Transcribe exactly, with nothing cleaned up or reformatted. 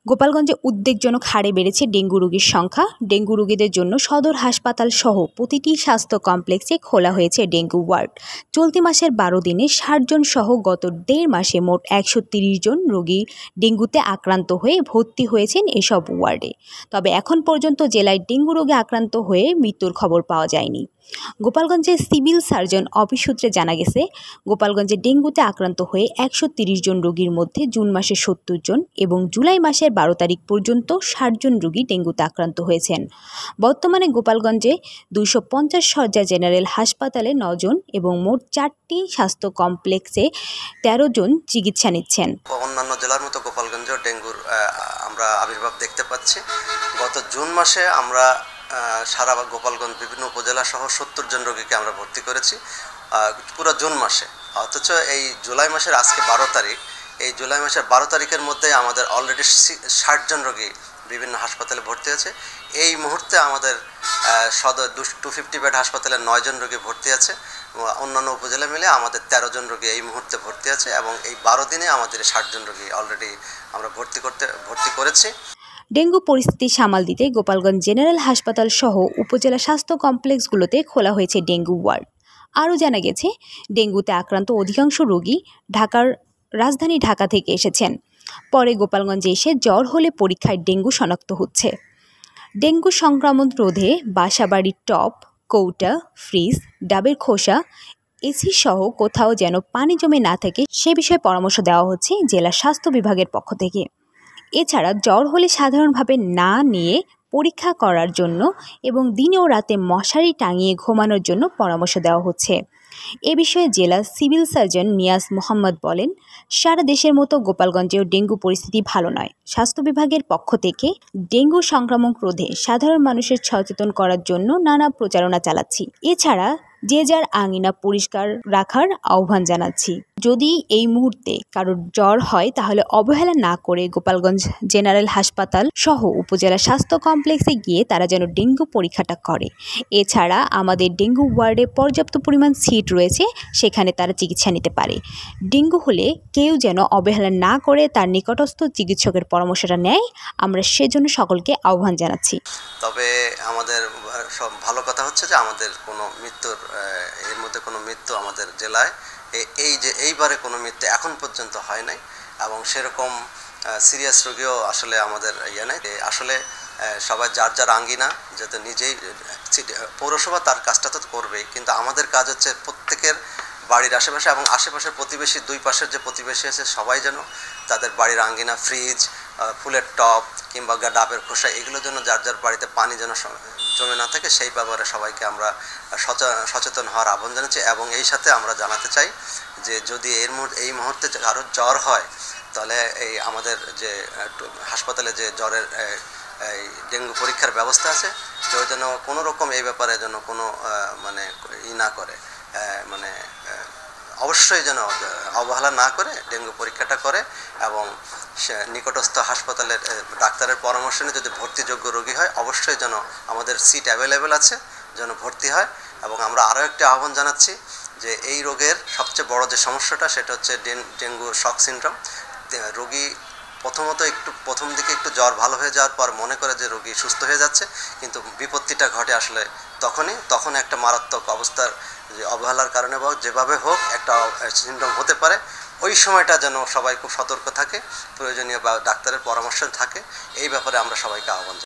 গোপালগঞ্জে উদ্বেগজনক হারে বেড়েছে ডেঙ্গু রোগীর সংখ্যা। ডেঙ্গু রোগীদের জন্য সদর হাসপাতাল সহ প্রতিটি স্বাস্থ্য কমপ্লেক্সে খোলা হয়েছে ডেঙ্গু ওয়ার্ড। চলতি মাসের বারো দিনে ষাট জন সহ গত দেড় মাসে মোট একশো তিরিশ জন রোগী ডেঙ্গুতে আক্রান্ত হয়ে ভর্তি হয়েছেন এসব ওয়ার্ডে। তবে এখন পর্যন্ত জেলায় ডেঙ্গু রোগে আক্রান্ত হয়ে মৃত্যুর খবর পাওয়া যায়নি। গোপালগঞ্জের সিভিল সার্জন অফিস সূত্রে জানা গেছে, গোপালগঞ্জে ডেঙ্গুতে আক্রান্ত হয়ে একশো তিরিশ জন রোগীর মধ্যে জুন মাসে সত্তর জন এবং জুলাই মাসের বারো তারিখ পর্যন্ত ষাট জন রোগী ডেঙ্গুতে আক্রান্ত হয়েছেন। বর্তমানে গোপালগঞ্জে দুইশো পঞ্চাশ শয্যা জেনারেল হাসপাতালে নজন এবং মোট চারটি স্বাস্থ্য কমপ্লেক্সে তেরো জন চিকিৎসা নিচ্ছেন। অন্যান্য জেলার মতো গোপালগঞ্জেও ডেঙ্গুর আমরা আবির্ভাব দেখতে পাচ্ছি। গত জুন মাসে আমরা সারা গোপালগঞ্জ বিভিন্ন উপজেলা সহ সত্তর জন রোগীকে আমরা ভর্তি করেছি পুরো জুন মাসে। অথচ এই জুলাই মাসের আজকে বারো তারিখ, এই জুলাই মাসের বারো তারিখের মধ্যে আমাদের অলরেডি ষাট জন রোগী বিভিন্ন হাসপাতালে ভর্তি আছে। এই মুহূর্তে আমাদের সদর টু ফিফটি বেড হাসপাতালে নয় জন রোগী ভর্তি আছে। অন্যান্য উপজেলা মিলে আমাদের তেরো জন রোগী এই মুহূর্তে ভর্তি আছে এবং এই বারো দিনে আমাদের ষাট জন রোগী অলরেডি আমরা ভর্তি করতে ভর্তি করেছি। ডেঙ্গু পরিস্থিতি সামাল দিতে গোপালগঞ্জ জেনারেল হাসপাতাল সহ উপজেলা স্বাস্থ্য কমপ্লেক্সগুলোতে খোলা হয়েছে ডেঙ্গু ওয়ার্ড। আরও জানা গেছে, ডেঙ্গুতে আক্রান্ত অধিকাংশ রোগী ঢাকার রাজধানী ঢাকা থেকে এসেছেন। পরে গোপালগঞ্জে এসে জ্বর হলে পরীক্ষায় ডেঙ্গু শনাক্ত হচ্ছে। ডেঙ্গু সংক্রমণ রোধে বাসাবাড়ির টপ, কৌটা, ফ্রিজ, ডাবের খোসা, এসি সহ কোথাও যেন পানি জমে না থাকে সে বিষয়ে পরামর্শ দেওয়া হচ্ছে জেলা স্বাস্থ্য বিভাগের পক্ষ থেকে। এছাড়া জ্বর হলে সাধারণভাবে না নিয়ে পরীক্ষা করার জন্য এবং দিনে ও রাতে মশারি টাঙিয়ে ঘুমানোর জন্য পরামর্শ দেওয়া হচ্ছে। এ বিষয়ে জেলা সিভিল সার্জন নিয়াজ মোহাম্মদ বলেন, সারা দেশের মতো গোপালগঞ্জেও ডেঙ্গু পরিস্থিতি ভালো নয়। স্বাস্থ্য বিভাগের পক্ষ থেকে ডেঙ্গু সংক্রমণ রোধে সাধারণ মানুষের সচেতন করার জন্য নানা প্রচারণা চালাচ্ছি। এছাড়া যে যার আঙিনা পরিষ্কার রাখার আহ্বান জানাচ্ছি। যদি এই মুহূর্তে কারোর জ্বর হয় তাহলে অবহেলা না করে গোপালগঞ্জ জেনারেল হাসপাতাল সহ উপজেলা স্বাস্থ্য কমপ্লেক্সে গিয়ে তারা যেন ডেঙ্গু পরীক্ষাটা করে। এছাড়া আমাদের ডেঙ্গু ওয়ার্ডে পর্যাপ্ত পরিমাণ সিট রয়েছে, সেখানে তারা চিকিৎসা নিতে পারে। ডেঙ্গু হলে কেউ যেন অবহেলা না করে তার নিকটস্থ চিকিৎসকের পরামর্শটা নেয়, আমরা সেজন্য সকলকে আহ্বান জানাচ্ছি। তবে আমাদের সব ভালো কথা হচ্ছে যে আমাদের কোনো মৃত্যুর এর মধ্যে কোনো মৃত্যু আমাদের জেলায় এই যে এইবারে কোনো মৃত্যু এখন পর্যন্ত হয় নাই এবং সেরকম সিরিয়াস রোগীও আসলে আমাদের ইয়ে নাই। আসলে সবাই যার যার আঙ্গিনা যাতে নিজেই, পৌরসভা তার কাজটা তো করবেই, কিন্তু আমাদের কাজ হচ্ছে প্রত্যেকের বাড়ির আশেপাশে এবং আশেপাশের প্রতিবেশী, দুই পাশের যে প্রতিবেশী আছে সবাই যেন তাদের বাড়ির আঙ্গিনা, ফ্রিজ, ফুলের টব কিংবা ডাবের খোসা এগুলো যেন যার যার বাড়িতে পানি যেন জমে না থাকে সেই ব্যাপারে সবাইকে আমরা সচেতন হওয়ার আহ্বান জানাচ্ছি। এবং এই সাথে আমরা জানাতে চাই যে যদি এর এই মুহূর্তে কারোর জ্বর হয় তাহলে এই আমাদের যে হাসপাতালে যে জ্বরের এই ডেঙ্গু পরীক্ষার ব্যবস্থা আছে, কেউ যেন কোনো রকম এই ব্যাপারে যেন কোনো মানে ই না করে, মানে অবশ্যই যেন অবহেলা না করে ডেঙ্গু পরীক্ষাটা করে এবং নিকটস্থ হাসপাতালের ডাক্তারের পরামর্শ নিয়ে যদি ভর্তিযোগ্য রোগী হয় অবশ্যই যেন আমাদের সিট অ্যাভেলেবেল আছে যেন ভর্তি হয়। এবং আমরা আরও একটি আহ্বান জানাচ্ছি যে এই রোগের সবচেয়ে বড় যে সমস্যাটা সেটা হচ্ছে ডেঙ্গু শক সিনড্রোম। রোগী প্রথমত একটু প্রথম দিকে একটু জ্বর ভালো হয়ে যাওয়ার পর মনে করে যে রোগী সুস্থ হয়ে যাচ্ছে, কিন্তু বিপত্তিটা ঘটে আসলে তখনই, তখন একটা মারাত্মক অবস্থার যে অবহেলার কারণে বা যেভাবে হোক একটা সিনড্রোম হতে পারে। ওই সময়টা যেন সবাই খুব সতর্ক থাকে, প্রয়োজনীয় বা ডাক্তারের পরামর্শ থাকে, এই ব্যাপারে আমরা সবাইকে আহ্বান